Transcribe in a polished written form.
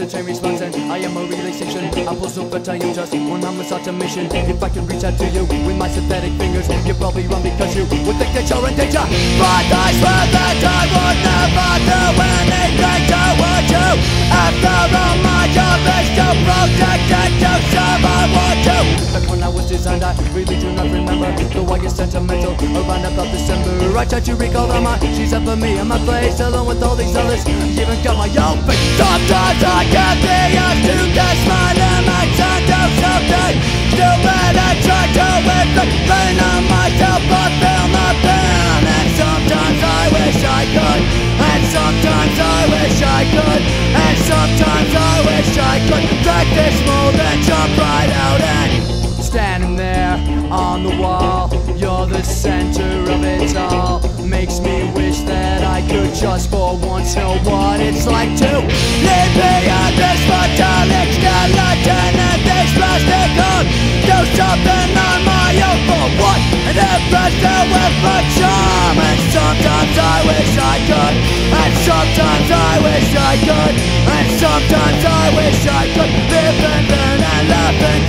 a chain response and I am a relay station. I pose no but I am just when I'm such a mission. If I can reach out to you with my synthetic fingers, you probably run because you would think that you're in danger. But I swear that I would never do anything toward you. After all, my job is to protect and to serve. I want you. Back when I was designed, I really do not remember. Though I get sentimental around about December. I try to recall the mind she's up for me in my place, along with all these others. Even got my own face. Sometimes I get the urge to get smile and I turn to something stupid and try to explain on myself, but feel my pain. And sometimes I wish I could, and sometimes I wish I could, and sometimes I wish I could break this mold and jump right out and standing there on the wall. You're the center of it all. Makes me wish that I could just for once know what it's like to live beyond this metallic skeleton and this plastic code. Do something on my own for what? And impress you with my charm. And sometimes I wish I could, and sometimes I wish I could, and sometimes I wish I could live and learn and laugh and